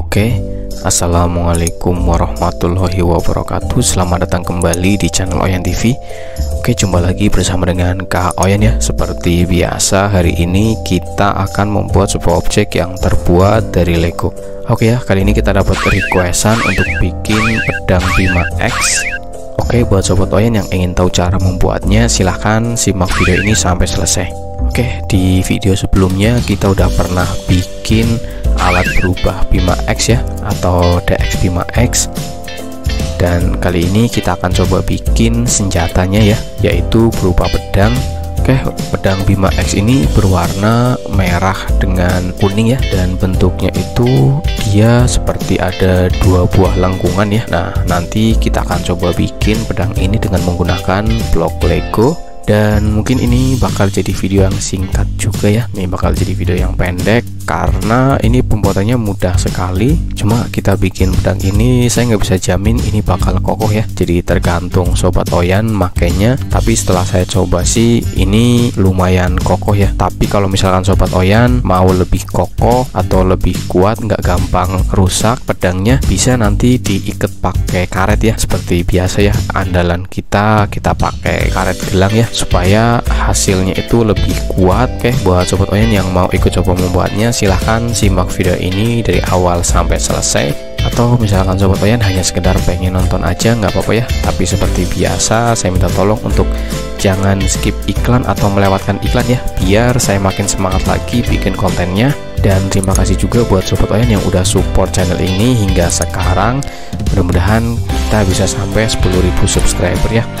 Oke, assalamualaikum warahmatullahi wabarakatuh. Selamat datang kembali di channel Oyan TV. Oke, jumpa lagi bersama dengan Kak Oyan ya. Seperti biasa, hari ini kita akan membuat sebuah objek yang terbuat dari Lego. Oke ya, kali ini kita dapat requestan untuk bikin pedang Bima X. Oke, buat sobat Oyan yang ingin tahu cara membuatnya, silahkan simak video ini sampai selesai. Oke, di video sebelumnya kita udah pernah bikin alat berubah Bima X ya, atau DX Bima X. Dan kali ini kita akan coba bikin senjatanya ya, yaitu berupa pedang. Oke, pedang Bima X ini berwarna merah dengan kuning ya, dan bentuknya itu dia seperti ada dua buah lengkungan ya. Nah, nanti kita akan coba bikin pedang ini dengan menggunakan blok Lego. Dan mungkin ini bakal jadi video yang singkat juga ya. Ini bakal jadi video yang pendek karena ini pembuatannya mudah sekali. Cuma kita bikin pedang ini, saya nggak bisa jamin ini bakal kokoh ya. Jadi tergantung sobat Oyan makainya. Tapi setelah saya coba sih ini lumayan kokoh ya. Tapi kalau misalkan sobat Oyan mau lebih kokoh atau lebih kuat, nggak gampang rusak pedangnya, bisa nanti diikat pakai karet ya. Seperti biasa ya, andalan kita pakai karet gelang ya, supaya hasilnya itu lebih kuat. Oke, buat sobat Oyan yang mau ikut coba membuatnya, silahkan simak video ini dari awal sampai selesai. Atau misalkan sobat Oyan hanya sekedar pengen nonton aja, nggak apa-apa ya. Tapi seperti biasa, saya minta tolong untuk jangan skip iklan atau melewatkan iklan ya, biar saya makin semangat lagi bikin kontennya. Dan terima kasih juga buat sobat Oyan yang udah support channel ini hingga sekarang. Mudah-mudahan kita bisa sampai 10.000 subscriber ya.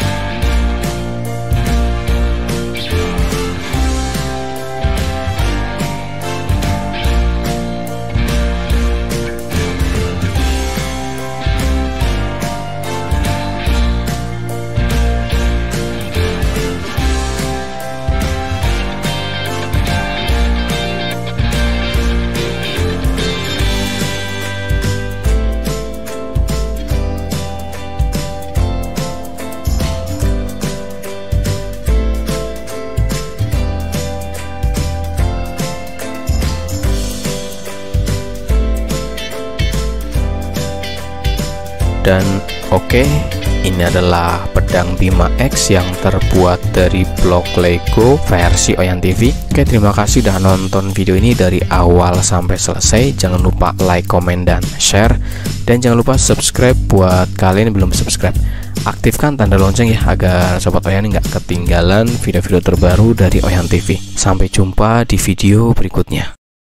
Dan oke, ini adalah pedang Bima X yang terbuat dari blok Lego versi Oyan TV. Oke, terima kasih udah nonton video ini dari awal sampai selesai. Jangan lupa like, komen, dan share. Dan jangan lupa subscribe buat kalian yang belum subscribe. Aktifkan tanda lonceng ya, agar sobat Oyan nggak ketinggalan video-video terbaru dari Oyan TV. Sampai jumpa di video berikutnya.